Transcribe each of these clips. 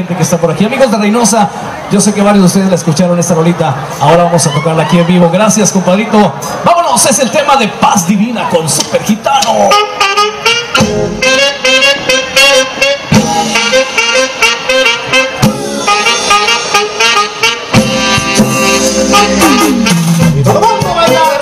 gente que está por aquí. Amigos de Reynosa, yo sé que varios de ustedes la escucharon esta rolita. Ahora vamos a tocarla aquí en vivo. Gracias, compadrito. Vámonos, es el tema de Paz Divina con Super Gitano. Y todo el mundo a bailar.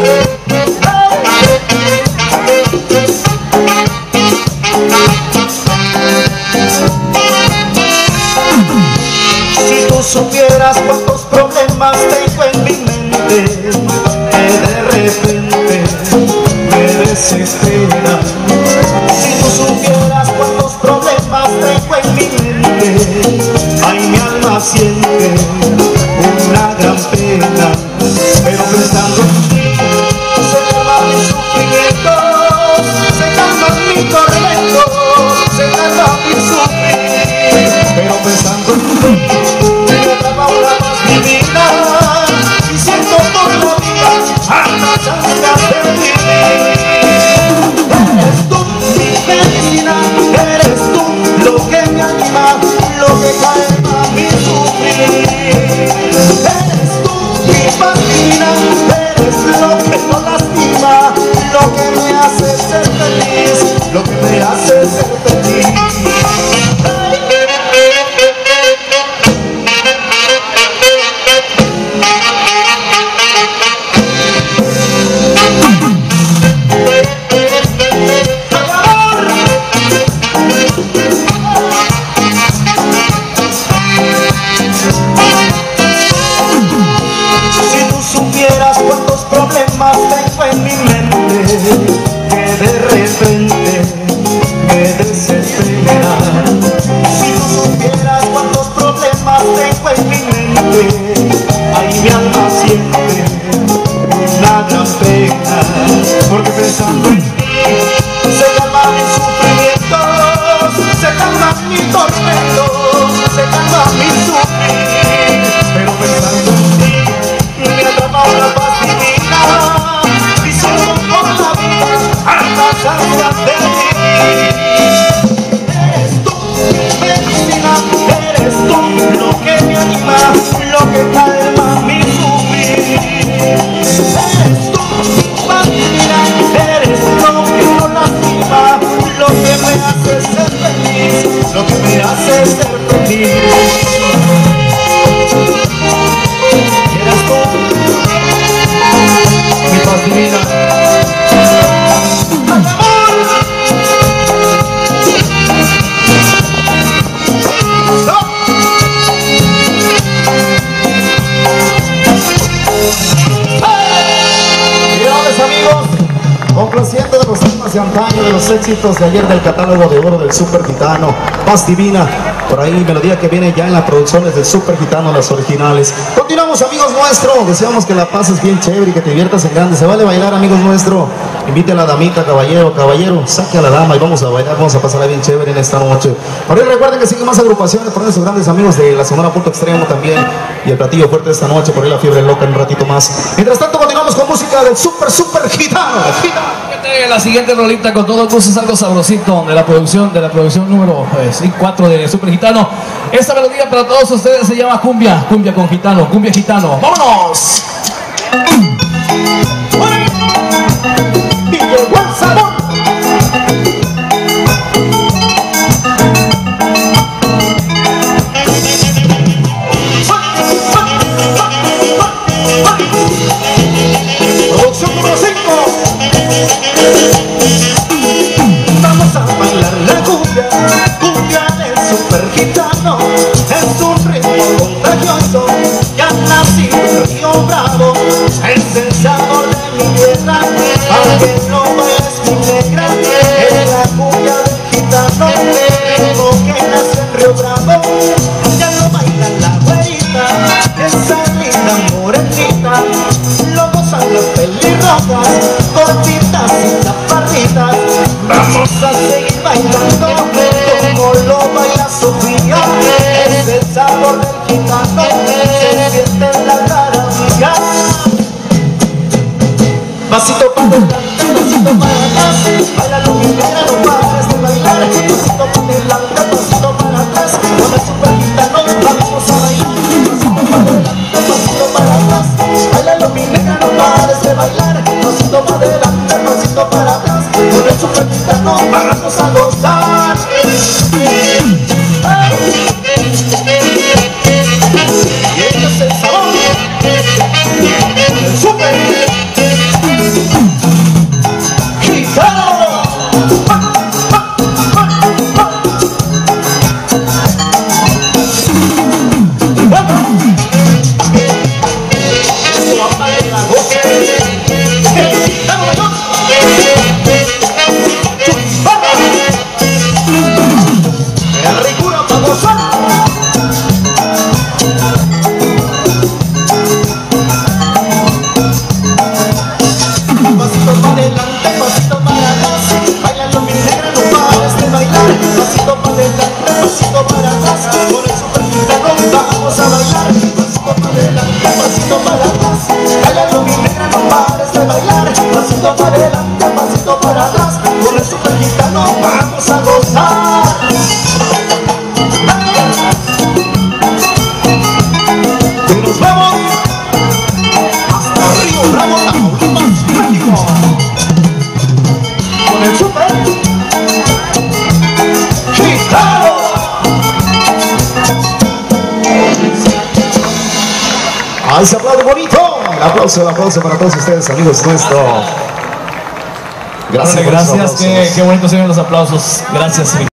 Si tú supieras cuántos problemas tengo en mi mente, que de repente me desespera. Si tú supieras cuántos problemas tengo en mi mente, ay, mi alma siente una gran pena, pero pensando en ti se calman mis sufrimientos, se calman mis tormentos, se calma mi sufrir, pero pensando en ti me atrapa una paz divina y siento por la vida hartas ansias de vivir. Eres tú mi felicidad, eres tú lo que me anima, lo que calma mi sufrir. Eres tú mi paz divina, eres lo que no lastima, lo que me hace ser feliz, lo que me hace ser feliz. Tengo en mi mente que de repente me desespera. Si tú supieras cuántos problemas tengo en mi mente, ay, mi alma siente una gran pena, porque pensando en ti se calman mis sufrimientos, se calman mis tormentos, se calma mi sufrir, pero pensando en ti me atrapa una paz divina. Eres tú mi medicina, eres tú lo que me anima, lo que calma mi sufrir. Eres tú mi paz divina, eres lo que no lastima, lo que me hace ser feliz, lo que me hace ser feliz. Eres tú mi paz divina. Complaciendo de los temas de antaño, de los éxitos de ayer del catálogo de oro del Super Gitano, Paz Divina, por ahí melodía que viene ya en las producciones del Super Gitano, las originales. Continuamos, amigos nuestros, deseamos que la pases bien chévere y que te diviertas en grande. Se vale bailar, amigos nuestros, invite a la damita, caballero, saque a la dama y vamos a bailar, vamos a pasarla bien chévere en esta noche. Por ahí recuerden que siguen más agrupaciones, por nuestros grandes amigos de la Sonora Punto Extremo también, y el platillo fuerte de esta noche, por ahí la fiebre loca en un ratito más. Mientras tanto continuamos con música del Super Gitano. La siguiente rolita con todo gusto es algo sabrosito de la producción número 4 de Super Gitano. Esta melodía para todos ustedes se llama cumbia con gitano, cumbia gitano. ¡Vámonos! Y llegó el sabor. Producción número 5. Vamos a bailar la cumbia del Super Gitano. Es un ritmo contagioso que ha nacido en Río Bravo. Es el sabor de mi tierra, aunque no bailes mi negra. Es la cumbia del gitano, ritmo que nace en Río Bravo. Ya lo baila la güerita, esa linda morenita. Lo gozan las pelirrojas, cortitas y chaparritas. Vamos a seguir bailando como lo baila Sofía. Es el sabor del gitano, se siente en la garantía. Pasito para adelante, pasito para atrás, baila lo que quiera, no pares de bailar. Pasito para adelante, pasito para atrás, con el Super Super Gitano, vamos a gozar. Y nos vemos hasta Río Bravo, Tamaulipas, México, con el Super Gitano. ¡Ay, se aplaude bonito! El aplauso para todos ustedes, amigos nuestros. Gracias, qué bonitos se ven los aplausos. Gracias.